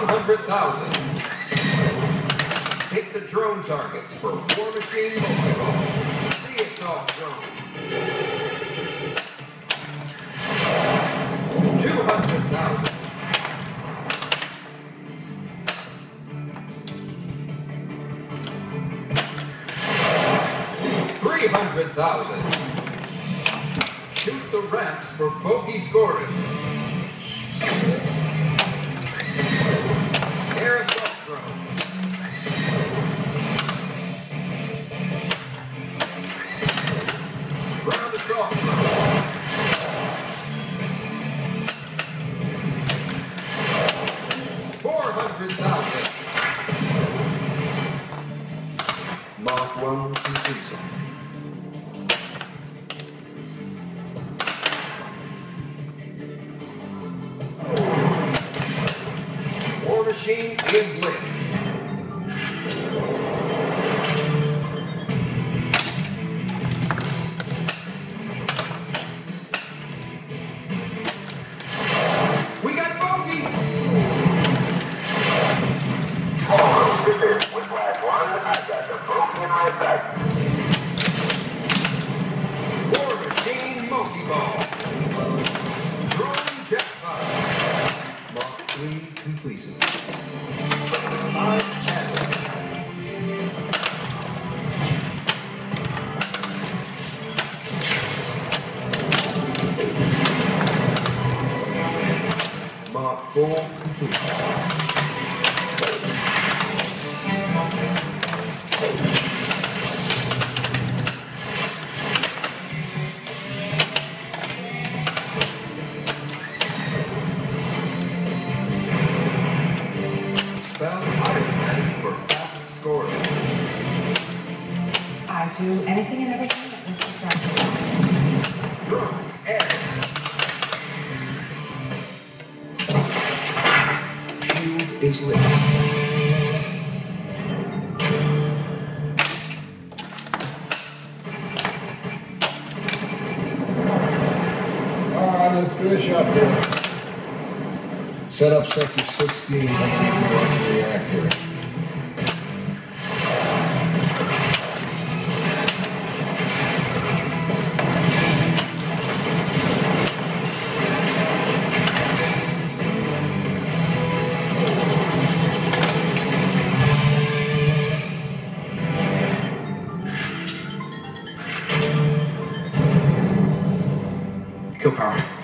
100,000. Take the drone targets for War Machine Multiball. See it off drone. 200,000. 300,000. Shoot the ramps for bogey scoring. Air assault drone. 400,000. Mark 1 completion. War Machine is lit. War Machine Multiball. Drone jackpot. Mark 3 completed. 5 channels. Mark 4 completed. Spell Iron Man for fast scoring. I do anything and everything that makes you start. Drone air. Shield is lit. Let's finish up here. Set up sector 16 on the reactor. Kill power.